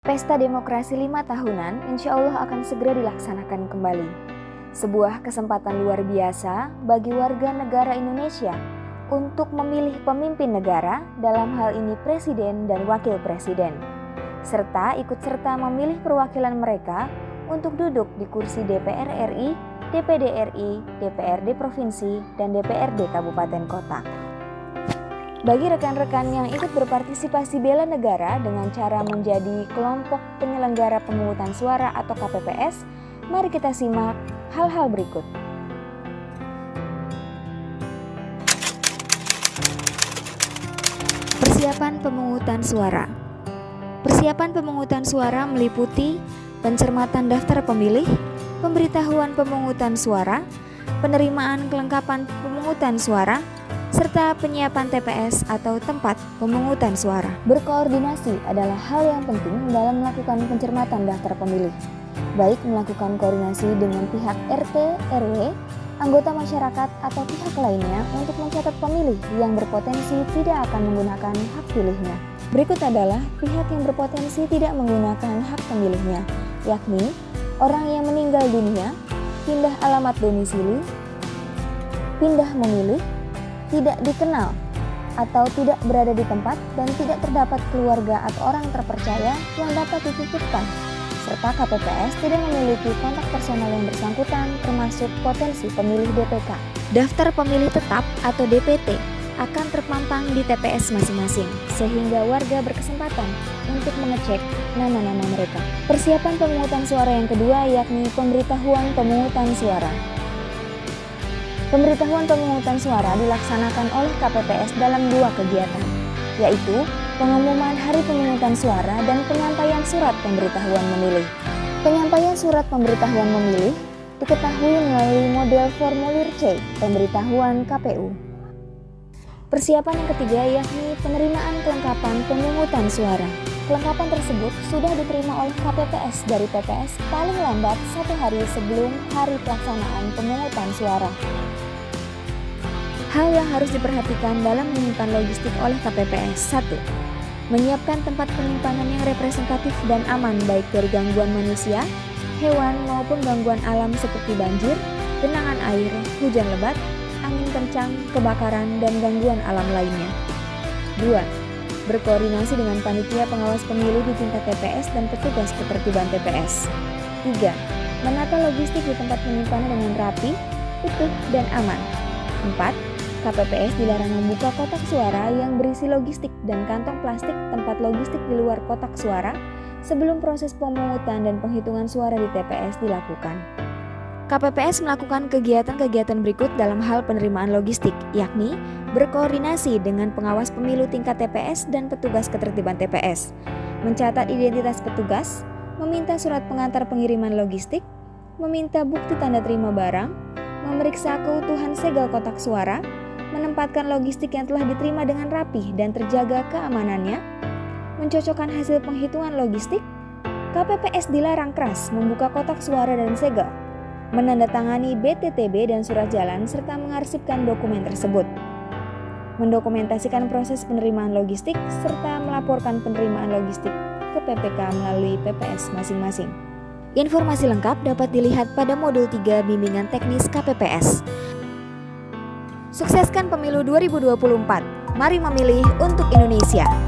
Pesta Demokrasi 5 tahunan insya Allah akan segera dilaksanakan kembali. Sebuah kesempatan luar biasa bagi warga negara Indonesia untuk memilih pemimpin negara, dalam hal ini presiden dan wakil presiden, serta ikut serta memilih perwakilan mereka untuk duduk di kursi DPR RI, DPD RI, DPRD Provinsi, dan DPRD Kabupaten Kota. Bagi rekan-rekan yang ikut berpartisipasi bela negara dengan cara menjadi kelompok penyelenggara pemungutan suara atau KPPS, mari kita simak hal-hal berikut. Persiapan pemungutan suara. Persiapan pemungutan suara meliputi pencermatan daftar pemilih, pemberitahuan pemungutan suara, penerimaan kelengkapan pemungutan suara, serta penyiapan TPS atau tempat pemungutan suara. Berkoordinasi adalah hal yang penting dalam melakukan pencermatan daftar pemilih, baik melakukan koordinasi dengan pihak RT, RW, anggota masyarakat, atau pihak lainnya untuk mencatat pemilih yang berpotensi tidak akan menggunakan hak pilihnya. Berikut adalah pihak yang berpotensi tidak menggunakan hak pemilihnya, yakni orang yang meninggal dunia, pindah alamat domisili, pindah memilih, tidak dikenal atau tidak berada di tempat dan tidak terdapat keluarga atau orang terpercaya yang dapat dititipkan, serta KPPS tidak memiliki kontak personal yang bersangkutan termasuk potensi pemilih DPK. Daftar pemilih tetap atau DPT akan terpampang di TPS masing-masing sehingga warga berkesempatan untuk mengecek nama-nama mereka. Persiapan pemungutan suara yang kedua yakni pemberitahuan pemungutan suara. Pemberitahuan pemungutan suara dilaksanakan oleh KPPS dalam 2 kegiatan, yaitu pengumuman hari pemungutan suara dan penyampaian surat pemberitahuan memilih. Penyampaian surat pemberitahuan memilih diketahui melalui model formulir C pemberitahuan KPU. Persiapan yang ketiga yakni penerimaan kelengkapan pemungutan suara. Kelengkapan tersebut sudah diterima oleh KPPS dari TPS paling lambat 1 hari sebelum hari pelaksanaan pemungutan suara. Hal yang harus diperhatikan dalam menyimpan logistik oleh KPPS. 1. Menyiapkan tempat penyimpanan yang representatif dan aman baik dari gangguan manusia, hewan maupun gangguan alam seperti banjir, genangan air, hujan lebat, angin kencang, kebakaran, dan gangguan alam lainnya. 2. Berkoordinasi dengan panitia pengawas pemilu di tingkat TPS dan petugas ketertiban TPS. 3. Menata logistik di tempat penyimpanan dengan rapi, utuh, dan aman. 4. KPPS dilarang membuka kotak suara yang berisi logistik dan kantong plastik tempat logistik di luar kotak suara sebelum proses pemungutan dan penghitungan suara di TPS dilakukan. KPPS melakukan kegiatan-kegiatan berikut dalam hal penerimaan logistik, yakni berkoordinasi dengan pengawas pemilu tingkat TPS dan petugas ketertiban TPS, mencatat identitas petugas, meminta surat pengantar pengiriman logistik, meminta bukti tanda terima barang, memeriksa keutuhan segel kotak suara, menempatkan logistik yang telah diterima dengan rapih dan terjaga keamanannya, mencocokkan hasil penghitungan logistik. KPPS dilarang keras membuka kotak suara dan segel, menandatangani BTTB dan surat jalan serta mengarsipkan dokumen tersebut, mendokumentasikan proses penerimaan logistik serta melaporkan penerimaan logistik ke PPK melalui PPS masing-masing. Informasi lengkap dapat dilihat pada modul 3 bimbingan teknis KPPS. Sukseskan pemilu 2024. Mari memilih untuk Indonesia.